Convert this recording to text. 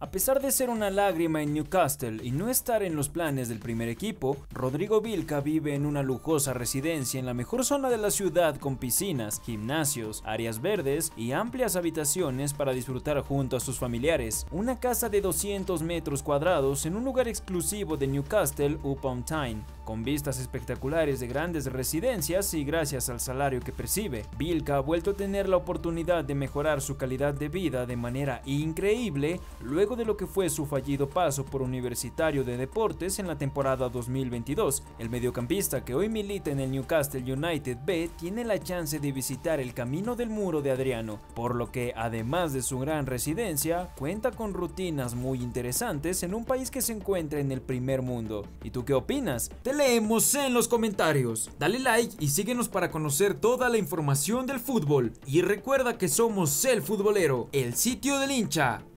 A pesar de ser una lágrima en Newcastle y no estar en los planes del primer equipo, Rodrigo Vilca vive en una lujosa residencia en la mejor zona de la ciudad con piscinas, gimnasios, áreas verdes y amplias habitaciones para disfrutar junto a sus familiares. Una casa de 200 metros cuadrados en un lugar exclusivo de Newcastle upon Tyne, con vistas espectaculares de grandes residencias y gracias al salario que percibe. Vilca ha vuelto a tener la oportunidad de mejorar su calidad de vida de manera increíble luego de lo que fue su fallido paso por Universitario de Deportes en la temporada 2022. El mediocampista que hoy milita en el Newcastle United B tiene la chance de visitar el Camino del Muro de Adriano, por lo que además de su gran residencia, cuenta con rutinas muy interesantes en un país que se encuentra en el primer mundo. ¿Y tú qué opinas? Te leemos en los comentarios. Dale like y síguenos para conocer toda la información del fútbol. Y recuerda que somos El Futbolero, el sitio del hincha.